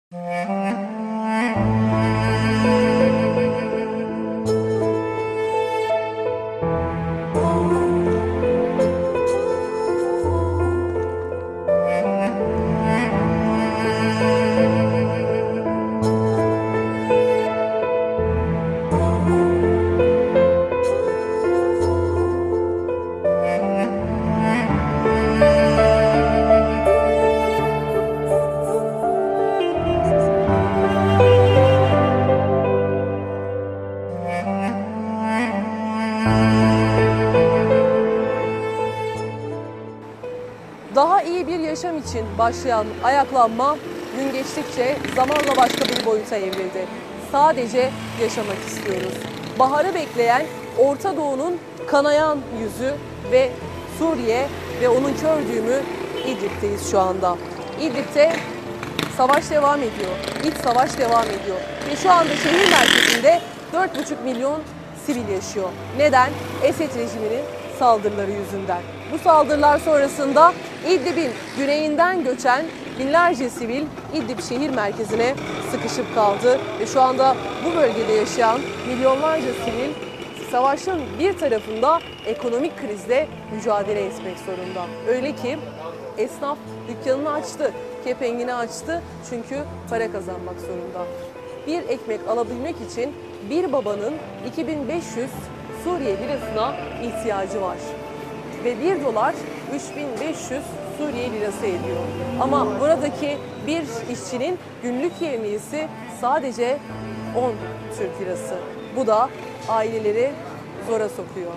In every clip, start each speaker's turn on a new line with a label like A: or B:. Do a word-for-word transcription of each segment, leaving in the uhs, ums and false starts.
A: Daha iyi bir yaşam için başlayan ayaklanma gün geçtikçe zamanla başka bir boyuta evrildi. Sadece yaşamak istiyoruz. Baharı bekleyen Orta Doğu'nun kanayan yüzü ve Suriye ve onun kör düğümü İdlib'teyiz şu anda. İdlib'te savaş devam ediyor. İç savaş devam ediyor. Ve şu anda şehir merkezinde dört buçuk milyon sivil yaşıyor. Neden? Esed rejiminin saldırıları yüzünden. Bu saldırılar sonrasında İdlib'in güneyinden göçen binlerce sivil İdlib şehir merkezine sıkışıp kaldı ve şu anda bu bölgede yaşayan milyonlarca sivil savaşın bir tarafında ekonomik krizle mücadele etmek zorunda. Öyle ki esnaf dükkanını açtı, kepengini açtı çünkü para kazanmak zorunda. Bir ekmek alabilmek için bir babanın iki bin beş yüz Suriye lirasına ihtiyacı var. Ve bir dolar üç bin beş yüz Suriye lirası ediyor. Ama buradaki bir işçinin günlük yevmiyesi sadece on Türk lirası. Bu da aileleri zora sokuyor.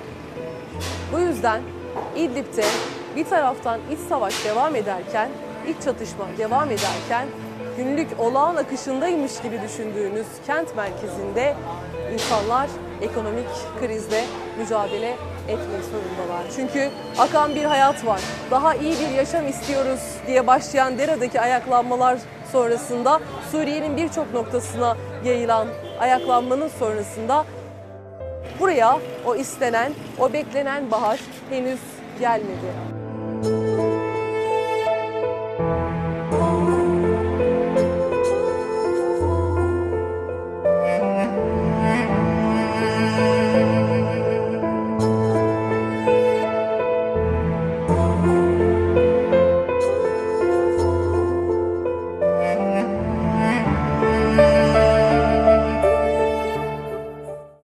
A: Bu yüzden İdlib'te bir taraftan iç savaş devam ederken, iç çatışma devam ederken günlük olağan akışındaymış gibi düşündüğünüz kent merkezinde insanlar ekonomik krizle mücadele etmek zorundalar. Çünkü akan bir hayat var. Daha iyi bir yaşam istiyoruz diye başlayan Dera'daki ayaklanmalar sonrasında Suriye'nin birçok noktasına yayılan ayaklanmanın sonrasında buraya o istenen, o beklenen bahar henüz gelmedi.